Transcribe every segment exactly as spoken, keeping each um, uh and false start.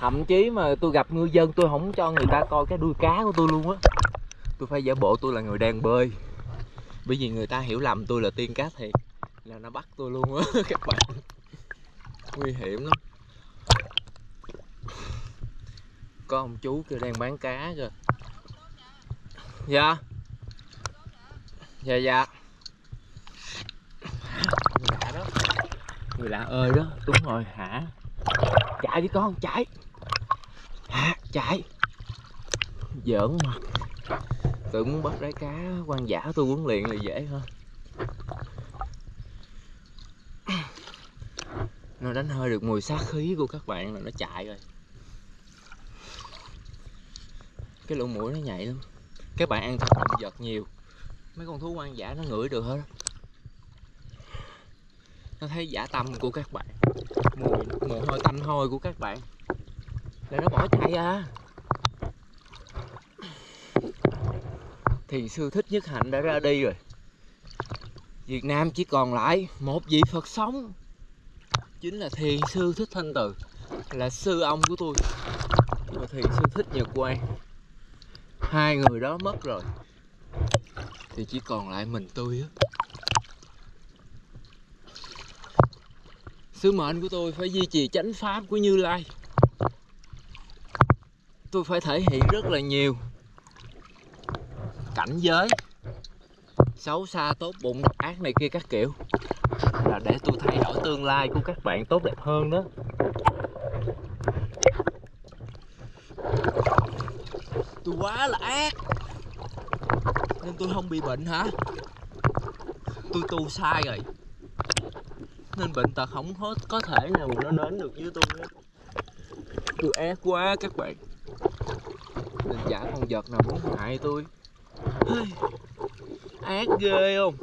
Thậm chí mà tôi gặp ngư dân tôi không cho người ta coi cái đuôi cá của tôi luôn á. Tôi phải giả bộ tôi là người đang bơi, bởi vì người ta hiểu lầm tôi là tiên cá thiệt, là nó bắt tôi luôn á các bạn. Nguy hiểm lắm. Có ông chú kia đang bán cá kìa. Dạ. Dạ dạ. Người lạ đó. Người lạ ơi đó. Đúng rồi hả. Chạy đi con, chạy. Hả, chạy. Giỡn mặt. Tự muốn bắt đáy cá hoang dã tôi huấn luyện là dễ hơn. Nó đánh hơi được mùi sát khí của các bạn là nó chạy rồi. Cái lỗ mũi nó nhạy lắm. Các bạn ăn thịt động vật nhiều, mấy con thú hoang dã nó ngửi được hết. Nó thấy dã tâm của các bạn, mùi mồ hôi tanh hôi của các bạn là nó bỏ chạy à. Thiền sư Thích Nhất Hạnh đã ra đi rồi. Việt Nam chỉ còn lại một vị Phật sống, chính là Thiền sư Thích Thanh Từ, là sư ông của tôi, và Thiền sư Thích Nhật Quang. Hai người đó mất rồi thì chỉ còn lại mình tôi á. Sứ mệnh của tôi phải duy trì chánh pháp của Như Lai. Tôi phải thể hiện rất là nhiều cảnh giới xấu xa, tốt bụng, độc ác này kia các kiểu, là để tôi thay đổi tương lai của các bạn tốt đẹp hơn đó. Tôi quá là ác nên tôi không bị bệnh hả? Tôi tu sai rồi nên bệnh tật không có, có thể nào mà nó đến được với tôi hết. Tôi ác quá các bạn, nên giả con vật nào muốn hại tôi. Ác ghê không?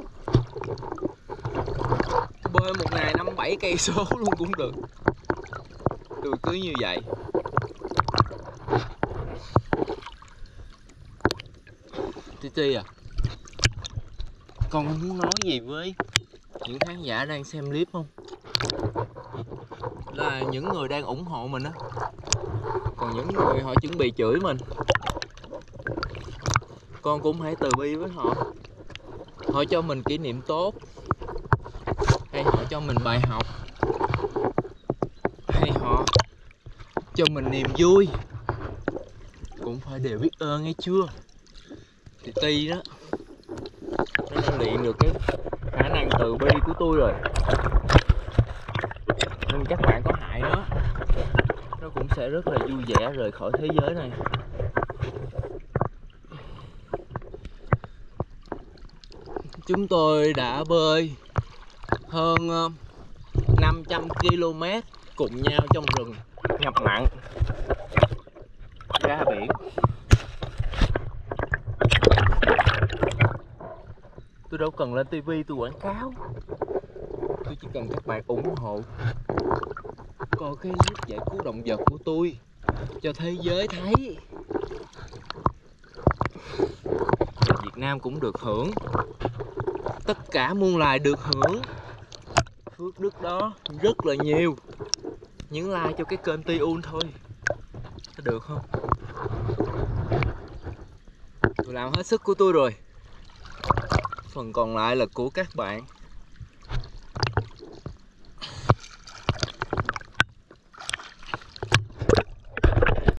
Bơi một ngày năm bảy cây số luôn cũng được. Tôi cứ như vậy. Ti Ti à, con muốn nói gì với những khán giả đang xem clip không? Là những người đang ủng hộ mình á, còn những người họ chuẩn bị chửi mình, con cũng hãy từ bi với họ. Họ cho mình kỷ niệm tốt, hay họ cho mình bài học, hay họ cho mình niềm vui, cũng phải đều biết ơn nghe chưa. Thì Ti đó, nó đã luyện được cái khả năng từ bi của tôi rồi, nên các bạn có hại nó, nó cũng sẽ rất là vui vẻ rời khỏi thế giới này. Chúng tôi đã bơi hơn năm trăm ki lô mét cùng nhau trong rừng ngập mặn ra biển. Tôi đâu cần lên tivi tôi quảng cáo, tôi chỉ cần các bạn ủng hộ coi cái clip giải cứu động vật của tôi cho thế giới thấy. Và Việt Nam cũng được hưởng, tất cả muôn loài được hưởng phước đức đó rất là nhiều. Nhấn like cho cái kênh Ti-un thôi, được không? Tôi làm hết sức của tôi rồi, phần còn lại là của các bạn.